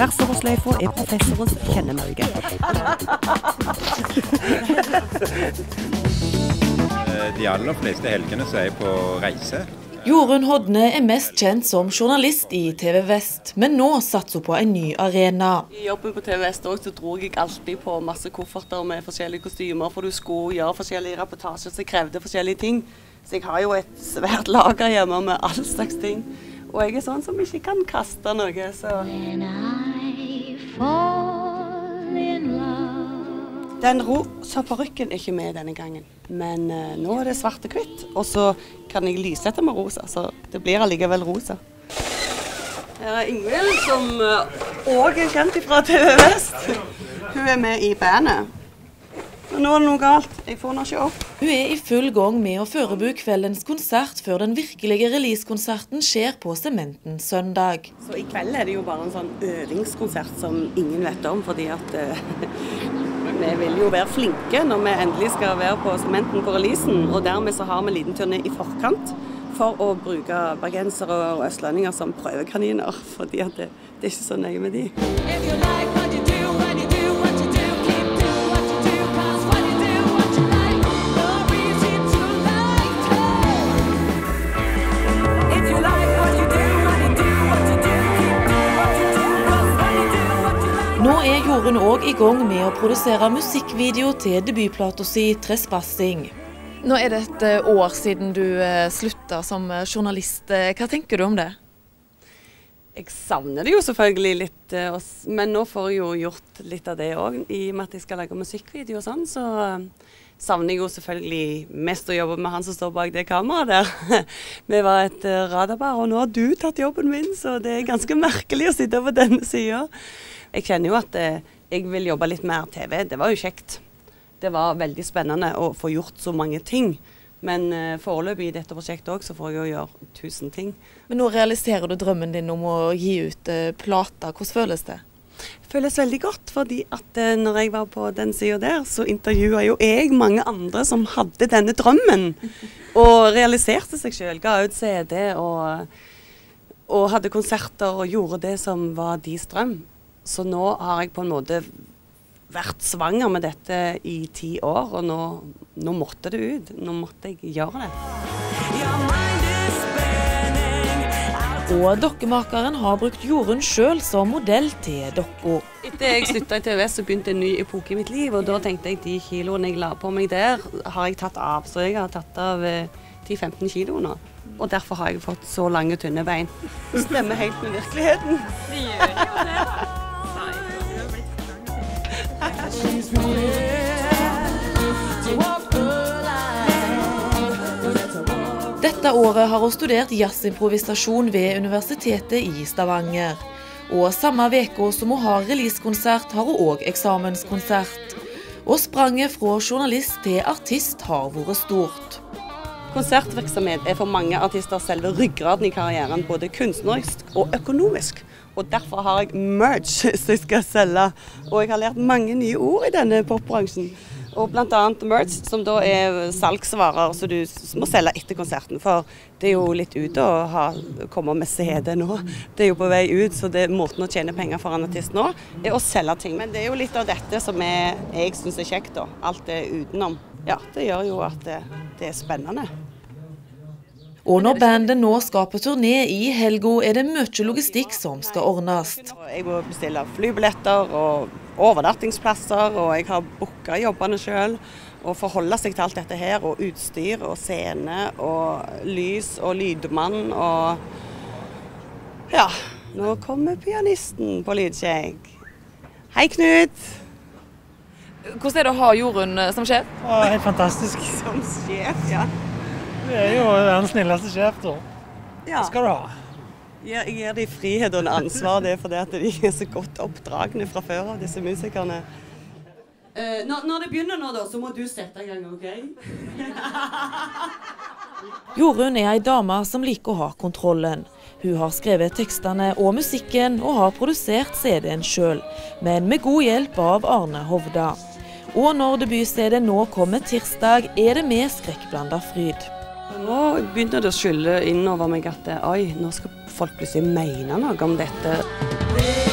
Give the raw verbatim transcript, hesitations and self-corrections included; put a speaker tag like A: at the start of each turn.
A: Tvers over sløyfa er professorens kjennemauge.
B: De aller fleste helgene så er jeg på reise.
C: Jorunn Hodne er mest kjent som journalist i T V Vest, men nå satser hun på en ny arena.
D: I jobben på T V Vest også, så dro jeg alltid på masse kofferter med forskjellige kostymer, for du skulle gjøre forskjellige rapportasjer som krevde forskjellige ting. Så jeg har jo et svært lager hjemme med all slags ting. Og jeg er sånn som ikke kan kaste noe, så... Den rosa parykken er ikke med denne gangen, men uh, nå er det svart og hvitt, og så kan jeg lyssette med rosa, så det blir allikevel rosa. Her er Ingvild, som uh, også er kjent fra T V Vest. Hun er med i bandet. Men nå er det noe galt, jeg får henne ikke opp.
C: Hun er i full gang med å forberede kveldens konsert før den virkelige releasekonserten skjer på Sementen søndag.
D: Så i kveld er det jo bare en sånn øvingskonsert som ingen vet om, fordi at uh, vi vil jo være flinke når vi endelig skal være på Sementen på releasen, og dermed så har vi en liten turné i forkant for å bruke bergensere og østlendinger som prøvekaniner, fordi at det, det er ikke så nøye med de.
C: Nå er Jorunn også i gang med å produsere musikkvideo til debutplata si Trespassing. Nå er det et år siden du sluttet som journalist. Hva tenker du om det?
D: Jeg savner det jo selvfølgelig litt, men nå får jeg jo gjort litt av det også. I og med at jeg skal lage musikkvideo og sånn, så savner jeg jo selvfølgelig mest å jobbe med han som står bak det kameraet der. Vi var et radarpar, og nå har du tatt jobben min, så det er ganske merkelig å sitte på denne siden. Jeg kjenner jo at eh, jeg vil jobbe litt mer T V, det var jo kjekt. Det var veldig spennende å få gjort så mange ting. Men eh, foreløpig i dette prosjektet også, så får jeg jo gjøre tusen ting.
C: Men nå realiserer du drømmen din om å gi ut eh, plata. Hvordan føles det?
D: Det føles veldig godt, fordi at eh, når jeg var på den siden der, så intervjuet jo jeg mange andre som hadde denne drømmen. Og realiserte seg selv, ga ut C D og, og hadde konserter og gjorde det som var deres drøm. Så nå har jeg på en måte vært svanger med dette i ti år, og nå, nå måtte det ut. Nå måtte jeg gjøre det.
C: Og dokkemakeren har brukt Jorunn selv som modell til dokka.
D: Etter jeg sluttet i T V Vest, så begynte en ny epoke i mitt liv, og da tenkte jeg de kiloene jeg la på meg der, har jeg tatt av. Så jeg har tatt av ti til femten kilo nå. Og derfor har jeg fått så lange, tynne bein. Det stemmer helt med virkeligheten. Det gjør jo det.
C: Dette året har hun studert jazzimprovisasjon ved Universitetet i Stavanger. Og samme veka som hun har releasekonsert, har hun også eksamenskonsert. Og spranget fra journalist til artist har vært stort.
D: Konsertvirksomhet er for mange artister selve ryggraden i karrieren, både kunstnerisk og økonomisk. Og derfor har jeg merch som jeg skal selge. Og jeg har lært mange nye ord i denne popbransjen. Og blant annet merch, som da er salgsvarer, så du må selge etter konserten. For det er jo litt ute å ha, komme med C D nå. Det er jo på vei ut, så det er måten å tjene penger for en artist nå, er å selge ting. Men det er jo litt av dette som jeg, jeg synes er kjekt da. Alt det utenom. Ja, det gjør jo at det, det er spennende.
C: Og når bandet nå skal på turné i helga, er det mye logistikk som skal ordnes.
D: Jeg må bestille flybilletter og overnattingsplasser, og jeg har booket jobbene selv. Og forholde seg til alt dette her, og utstyr og scene og lys og lydmann og... Ja, nå kommer pianisten på lydsjekk. Hei Knut!
C: Hvordan er det å ha Jorunn som sjef?
E: Ja, helt fantastisk.
D: Som sjef, ja.
E: Du er jo den snilleste sjef, da.
D: Ja.
E: Det skal du ha.
D: Jeg gir dem frihet og ansvar, det er fordi at de er så godt oppdragne fra før av disse musikerne. Uh, når, når det begynner nå da, så må du sette i gang, ok?
C: Jorunn er ei dame som liker å ha kontrollen. Hun har skrevet tekstene og musikken og har produsert C D-en selv, men med god hjelp av Arne Hovda. Og når debut-C D nå kommer tirsdag, er det med skrekkblandet fryd.
D: Nå begynner det å skylle inn over meg at oi, nå skal folk plutselig mene noe om dette.